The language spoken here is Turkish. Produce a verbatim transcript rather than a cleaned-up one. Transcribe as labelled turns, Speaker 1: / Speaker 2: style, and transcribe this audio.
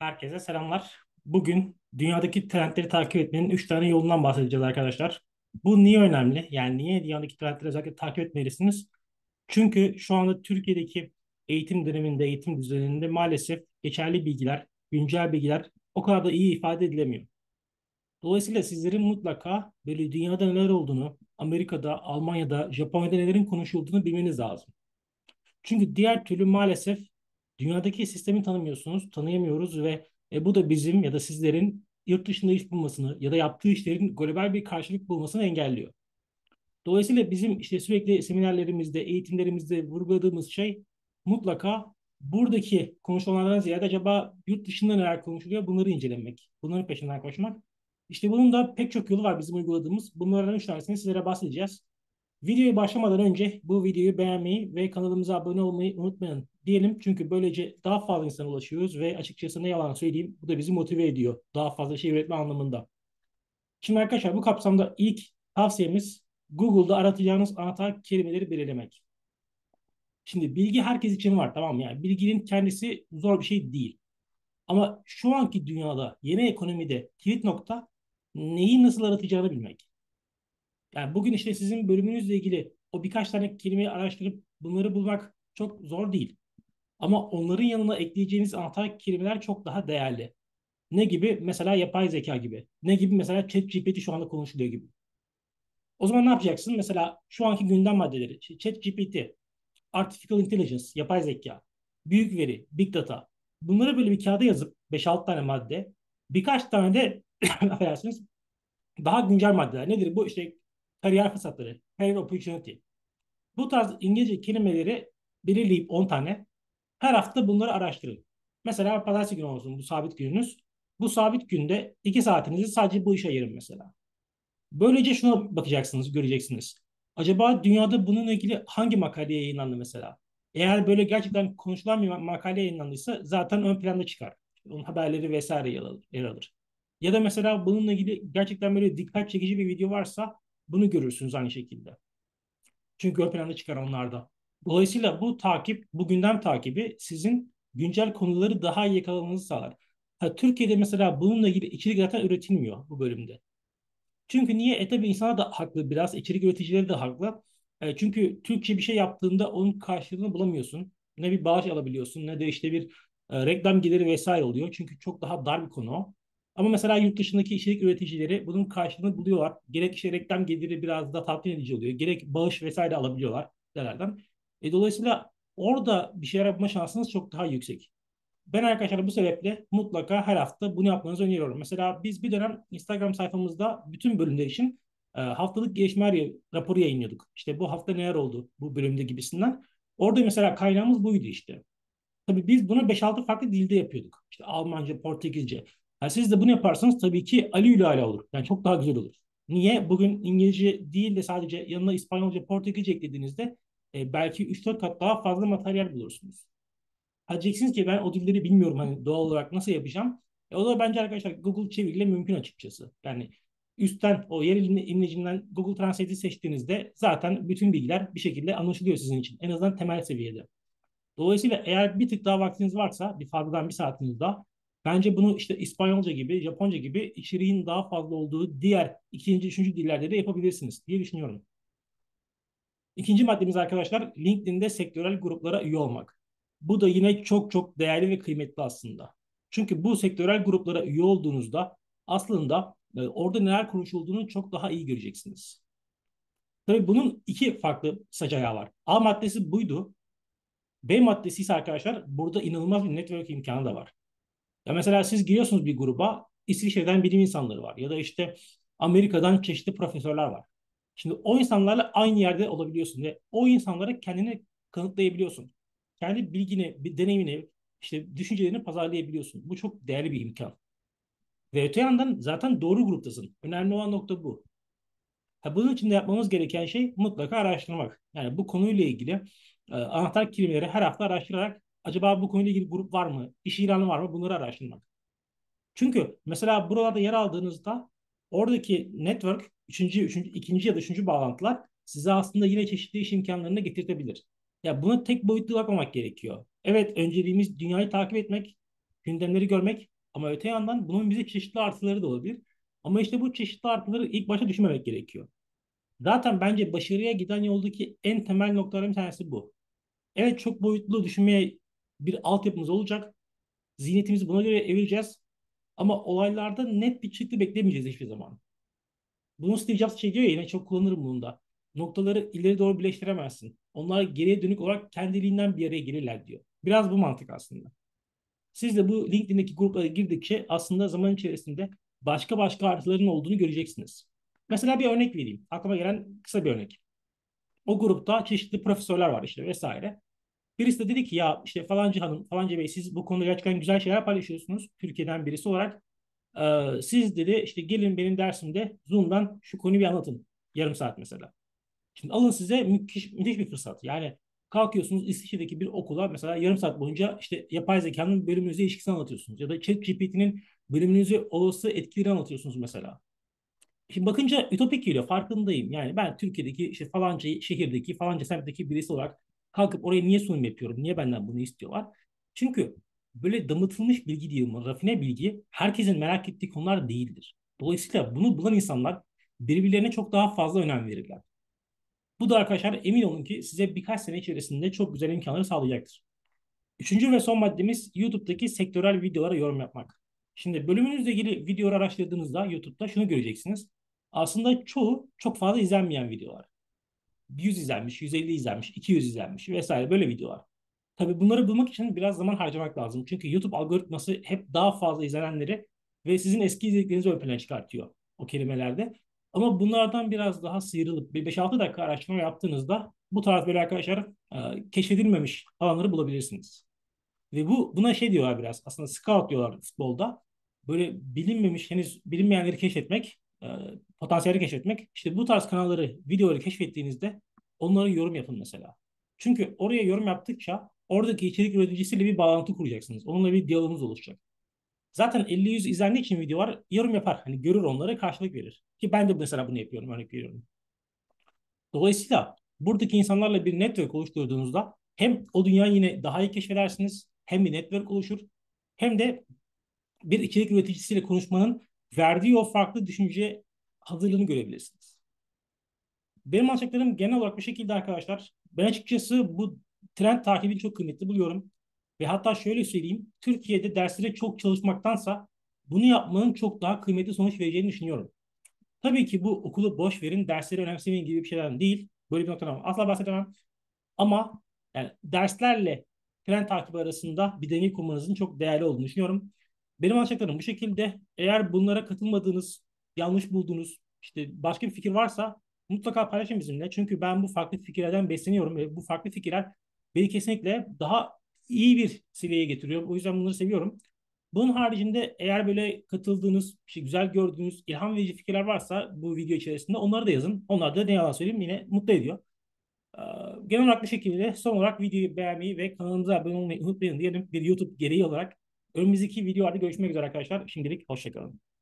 Speaker 1: Herkese selamlar. Bugün dünyadaki trendleri takip etmenin üç tane yolundan bahsedeceğiz arkadaşlar. Bu niye önemli? Yani niye dünyadaki trendleri özellikle takip etmelisiniz? Çünkü şu anda Türkiye'deki eğitim döneminde, eğitim düzeninde maalesef geçerli bilgiler, güncel bilgiler o kadar da iyi ifade edilemiyor. Dolayısıyla sizlerin mutlaka böyle dünyada neler olduğunu, Amerika'da, Almanya'da, Japonya'da nelerin konuşulduğunu bilmeniz lazım. Çünkü diğer türlü maalesef dünyadaki sistemi tanımıyorsunuz, tanıyamıyoruz ve e, bu da bizim ya da sizlerin yurt dışında iş bulmasını ya da yaptığı işlerin global bir karşılık bulmasını engelliyor. Dolayısıyla bizim işte sürekli seminerlerimizde, eğitimlerimizde vurguladığımız şey mutlaka buradaki konuşulanlardan ziyade acaba yurt dışında neler konuşuluyor bunları incelemek, bunların peşinden koşmak. İşte bunun da pek çok yolu var bizim uyguladığımız. Bunlardan üç tanesini sizlere bahsedeceğiz. Videoya başlamadan önce bu videoyu beğenmeyi ve kanalımıza abone olmayı unutmayın diyelim. Çünkü böylece daha fazla insana ulaşıyoruz ve açıkçası ne yalan söyleyeyim bu da bizi motive ediyor. Daha fazla şey üretme anlamında. Şimdi arkadaşlar bu kapsamda ilk tavsiyemiz Google'da aratacağınız anahtar kelimeleri belirlemek. Şimdi bilgi herkes için var, tamam mı? Yani bilginin kendisi zor bir şey değil. Ama şu anki dünyada yeni ekonomide kilit nokta neyi nasıl aratacağını bilmek. Yani bugün işte sizin bölümünüzle ilgili o birkaç tane kelimeyi araştırıp bunları bulmak çok zor değil. Ama onların yanına ekleyeceğiniz anahtar kelimeler çok daha değerli. Ne gibi? Mesela yapay zeka gibi. Ne gibi? Mesela ChatGPT şu anda konuşuluyor gibi. O zaman ne yapacaksın? Mesela şu anki gündem maddeleri. İşte ChatGPT, Artificial Intelligence, yapay zeka, büyük veri, Big Data. Bunları böyle bir kağıda yazıp beş altı tane madde, birkaç tane de affedersiniz daha güncel maddeler. Nedir bu? İşte kariyer fırsatları, career opportunity. Bu tarz İngilizce kelimeleri belirleyip on tane her hafta bunları araştırın. Mesela pazartesi günü olsun bu sabit gününüz. Bu sabit günde iki saatinizi sadece bu işe ayırın mesela. Böylece şuna bakacaksınız, göreceksiniz. Acaba dünyada bununla ilgili hangi makale yayınlandı mesela? Eğer böyle gerçekten konuşulan bir makale yayınlandıysa zaten ön planda çıkar. Onun haberleri vesaire yer alır. Yer alır. Ya da mesela bununla ilgili gerçekten böyle dikkat çekici bir video varsa bunu görürsünüz aynı şekilde. Çünkü ön planda çıkar onlarda. Dolayısıyla bu takip, bu gündem takibi sizin güncel konuları daha iyi yakalamanızı sağlar. Ha, Türkiye'de mesela bununla ilgili içerik zaten üretilmiyor bu bölümde. Çünkü niye? E tabii insanlar da haklı biraz. İçerik üreticileri de haklı. E, çünkü Türkçe bir şey yaptığında onun karşılığını bulamıyorsun. Ne bir bağış alabiliyorsun ne de işte bir e, reklam geliri vesaire oluyor. Çünkü çok daha dar bir konu o. Ama mesela yurt dışındaki içerik üreticileri bunun karşılığını buluyorlar. Gerek işte reklam geliri biraz da tatmin edici oluyor. Gerek bağış vesaire alabiliyorlar sitelerden. E, dolayısıyla orada bir şeyler yapma şansınız çok daha yüksek. Ben arkadaşlar bu sebeple mutlaka her hafta bunu yapmanızı öneriyorum. Mesela biz bir dönem Instagram sayfamızda bütün bölümler için e, haftalık gelişmeler raporu yayınlıyorduk. İşte bu hafta neler oldu bu bölümde gibisinden. Orada mesela kaynağımız buydu işte. Tabii biz bunu beş altı farklı dilde yapıyorduk. İşte Almanca, Portekizce. Yani siz de bunu yaparsanız tabii ki Ali Ülala olur. Yani çok daha güzel olur. Niye? Bugün İngilizce değil de sadece yanına İspanyolca, Portekizce eklediğinizde e, belki üç dört kat daha fazla materyal bulursunuz. Ha diyeceksiniz ki ben o dilleri bilmiyorum, hani doğal olarak nasıl yapacağım? E, o da bence arkadaşlar Google çeviriyle mümkün açıkçası. Yani üstten o yer imlecinden Google Translate'i seçtiğinizde zaten bütün bilgiler bir şekilde anlaşılıyor sizin için. En azından temel seviyede. Dolayısıyla eğer bir tık daha vaktiniz varsa bir fazladan bir saatiniz daha bence bunu işte İspanyolca gibi, Japonca gibi içeriğin daha fazla olduğu diğer ikinci, üçüncü dillerde de yapabilirsiniz diye düşünüyorum. İkinci maddemiz arkadaşlar LinkedIn'de sektörel gruplara üye olmak. Bu da yine çok çok değerli ve kıymetli aslında. Çünkü bu sektörel gruplara üye olduğunuzda aslında e, orada neler konuşulduğunu çok daha iyi göreceksiniz. Tabii bunun iki farklı saç ayağı var. A maddesi buydu. B maddesi ise arkadaşlar burada inanılmaz bir network imkanı da var. Ya mesela siz giriyorsunuz bir gruba, İsviçre'den bilim insanları var ya da işte Amerika'dan çeşitli profesörler var. Şimdi o insanlarla aynı yerde olabiliyorsun ve o insanlara kendini kanıtlayabiliyorsun. Kendi bilgini, bir deneyimini, işte düşüncelerini pazarlayabiliyorsun. Bu çok değerli bir imkan. Ve öte yandan zaten doğru gruptasın. Önemli olan nokta bu. Ha, bunun için de yapmamız gereken şey mutlaka araştırmak. Yani bu konuyla ilgili e, anahtar kelimeleri her hafta araştırarak acaba bu konuyla ilgili grup var mı, iş ilanı var mı bunları araştırmak. Çünkü mesela buralarda yer aldığınızda oradaki network, üçüncü, üçüncü, ikinci ya da üçüncü bağlantılar size aslında yine çeşitli iş imkanlarını getirtebilir. Ya bunu tek boyutlu bakmamak gerekiyor. Evet, önceliğimiz dünyayı takip etmek, gündemleri görmek Ama öte yandan bunun bize çeşitli artıları da olabilir. Ama işte bu çeşitli artıları ilk başta düşünmemek gerekiyor. Zaten bence başarıya giden yoldaki en temel noktaların bir tanesi bu. Evet, çok boyutlu düşünmeye bir altyapımız olacak. Zihniyetimizi buna göre evireceğiz. Ama olaylarda net bir çıktı beklemeyeceğiz hiçbir zaman. Bunu Steve Jobs şey diyor ya, yine çok kullanırım bunu da. Noktaları ileri doğru birleştiremezsin. Onlar geriye dönük olarak kendiliğinden bir araya gelirler diyor. Biraz bu mantık aslında. Siz de bu LinkedIn'deki gruplara girdikçe aslında zaman içerisinde başka başka artıların olduğunu göreceksiniz. Mesela bir örnek vereyim. Aklıma gelen kısa bir örnek. O grupta çeşitli profesörler var işte vesaire. Birisi de dedi ki ya işte falancı hanım, falanca bey, siz bu konuda gerçekten güzel şeyler paylaşıyorsunuz. Türkiye'den birisi olarak. Ee, siz dedi işte gelin benim dersimde Zoom'dan şu konuyu bir anlatın. Yarım saat mesela. Şimdi alın size müthiş, müthiş bir fırsat. Yani kalkıyorsunuz İsviçre'deki bir okula mesela yarım saat boyunca işte yapay zekanın bölümünüze ilişkisini anlatıyorsunuz. Ya da ChatGPT'nin bölümünüze olası etkileri anlatıyorsunuz mesela. Şimdi bakınca ütopik geliyor, farkındayım. Yani ben Türkiye'deki işte falanca şehirdeki falanca semtteki birisi olarak kalkıp oraya niye sunum yapıyorum? Niye benden bunu istiyorlar? Çünkü böyle damıtılmış bilgi değil mi? Rafine bilgi herkesin merak ettiği konular değildir. Dolayısıyla bunu bulan insanlar birbirlerine çok daha fazla önem verirler. Bu da arkadaşlar emin olun ki size birkaç sene içerisinde çok güzel imkanları sağlayacaktır. Üçüncü ve son maddemiz YouTube'daki sektörel videolara yorum yapmak. Şimdi bölümünüzle ilgili videoları araştırdığınızda YouTube'da şunu göreceksiniz. Aslında çoğu çok fazla izlenmeyen videolar. yüz izlenmiş, yüz elli izlenmiş, iki yüz izlenmiş vesaire böyle videolar. Tabii bunları bulmak için biraz zaman harcamak lazım. Çünkü YouTube algoritması hep daha fazla izlenenleri ve sizin eski izlediklerinizi ön plana çıkartıyor o kelimelerde. Ama bunlardan biraz daha sıyrılıp bir beş altı dakika araştırma yaptığınızda bu tarz böyle arkadaşlar e, keşfedilmemiş alanları bulabilirsiniz. Ve bu buna şey diyorlar biraz. Aslında scout diyorlar futbolda. Böyle bilinmemiş, henüz bilinmeyenleri keşfetmek, e, potansiyeli keşfetmek. İşte bu tarz kanalları, videoları keşfettiğinizde onlara yorum yapın mesela. Çünkü oraya yorum yaptıkça oradaki içerik üreticisiyle bir bağlantı kuracaksınız. Onunla bir diyalogunuz oluşacak. Zaten elli yüz izlendiği için videolar yorum yapar. Hani görür onları, karşılık verir. Ki ben de mesela bunu yapıyorum, örnek veriyorum. Dolayısıyla buradaki insanlarla bir network oluşturduğunuzda hem o dünyayı yine daha iyi keşfedersiniz, hem bir network oluşur, hem de bir içerik üreticisiyle konuşmanın verdiği o farklı düşünce hazırlığını görebilirsiniz. Benim alacaklarım genel olarak bu şekilde arkadaşlar. Ben açıkçası bu trend takibini çok kıymetli buluyorum. Ve hatta şöyle söyleyeyim, Türkiye'de derslere çok çalışmaktansa bunu yapmanın çok daha kıymetli sonuç vereceğini düşünüyorum. Tabii ki bu okulu boş verin, dersleri önemsemeyin gibi bir şeyden değil. Böyle bir noktadan asla bahsedemem. Ama yani derslerle tren takibi arasında bir denge kurmanızın çok değerli olduğunu düşünüyorum. Benim anlatacaklarım bu şekilde. Eğer bunlara katılmadığınız, yanlış bulduğunuz, işte başka bir fikir varsa mutlaka paylaşın bizimle. Çünkü ben bu farklı fikirlerden besleniyorum ve bu farklı fikirler beni kesinlikle daha iyi bir seviyeye getiriyor. O yüzden bunları seviyorum. Bunun haricinde eğer böyle katıldığınız, işte güzel gördüğünüz, ilham verici fikirler varsa bu video içerisinde onları da yazın. Onlar da ne yalan söyleyeyim yine mutlu ediyor. Ee, Genel olarak bu şekilde son olarak videoyu beğenmeyi ve kanalımıza abone olmayı unutmayın diyelim. Bir YouTube gereği olarak önümüzdeki videolarda görüşmek üzere arkadaşlar. Şimdilik hoşçakalın.